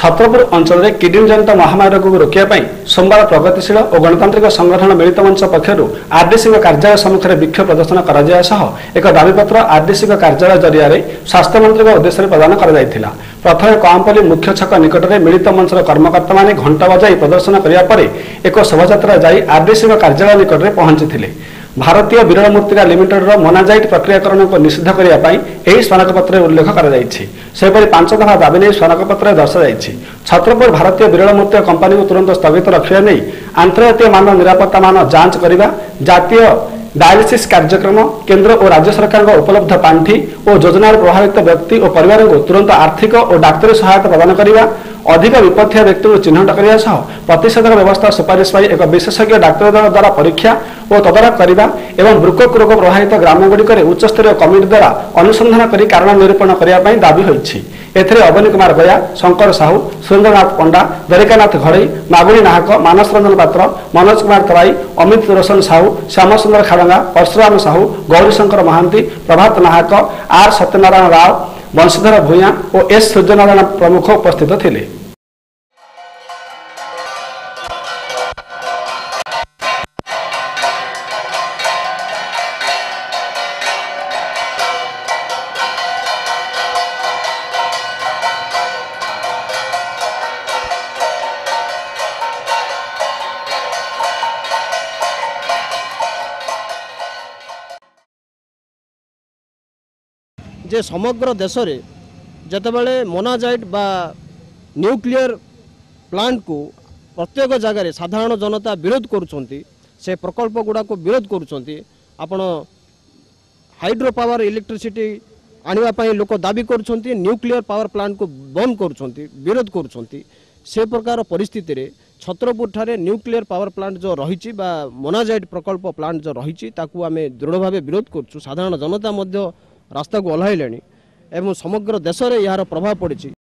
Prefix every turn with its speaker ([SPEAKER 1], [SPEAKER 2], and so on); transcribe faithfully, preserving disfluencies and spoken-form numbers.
[SPEAKER 1] छत्रपुर अंचल में किडनी जनित महामारी को रोकने सोमवार प्रगतिशील और गणतांत्रिक संगठन मिलित मंच पक्षर आरडीसी कार्यालय सम्मुख में विक्षोभ प्रदर्शन कर एक दाबीपत्र आरडीसी कार्यालय जरिया स्वास्थ्य मंत्री उद्देश्य प्रदान कर प्रथम कमपल्ली मुख्य छक निकट में मिलित मंचर कर्मकर्ता माने घंटा बजाई प्रदर्शन करने एक शोभायात्रा जाई आरडीसी कार्यालय निकट में पहुंची। भारतीय विरल मूर्तिका लिमिटेड मोनाजाइट प्रक्रियाकरण को निषिद्ध करने स्मारकपत्र उल्लेख कर पांच दफा दाबी नहीं स्मारकपत्र दर्शाई। छत्रपुर भारतीय विरल मूर्ति कंपनी को तुरंत स्थगित रखा नहीं आंतर्जातीय मान निरापत्ता मान जांच करने जातीय डायलिसिस कार्यक्रम केंद्र और राज्य सरकार उपलब्ध पांठि और योजना प्रभावित व्यक्ति और परिवार को तुरंत आर्थिक और डाक्तरी सहायता प्रदान करने अधिक विपत्तिया व्यक्ति को चिन्हट करने प्रतिषेधक व्यवस्था सुपारिश एक विशेषज्ञ डाक्तर दल द्वारा परीक्षा और तदारख करने और वृक्क रोग प्रभावित ग्रामगुड़िक उच्चस्तरीय कमिटी द्वारा अनुसंधान कर कारण निरूपण करने दाबी होती। एथिरे अवनी कुमार गया, शंकर साहू, सुरेंद्रनाथ पंडा, द्वारिकानाथ घड़ई, मागुणी नाहक, मानस रंजन पात्र, मनोज कुमार तराई, अमित रोशन साहू, श्यामसुंदर खाड़ंगा, परशुराम साहू, गौरीशंकर महांती, प्रभात नाहक, आर सत्यनारायण राव, वंशीधर भूया और एस सूर्यनारायण प्रमुख उपस्थित थे।
[SPEAKER 2] जे समग्र देश रे जतबेले मोनाजाइट बा न्यूक्लियर प्लांट को प्रत्येक जगह रे साधारण जनता विरोध करुछंती से प्रकल्प गुड़ा को विरोध करुछंती आपण हाइड्रो पावर इलेक्ट्रिसिटी आनिबा पई लोक दाबी करुछंती न्यूक्लियर पावर प्लांट को बंद करुछंती विरोध करुछंती से प्रकार परिस्थिति रे छत्रपुर ठारे न्यूक्लियर पावर प्लांट जो रही बा मोनाजाइट प्रकल्प प्लांट जो रही ताकू आमे दृढ़ भाव विरोध करुछु। साधारण जनता मध्य रास्ता को ओह्लाइले एवं समग्र देश में यार प्रभाव पड़ी।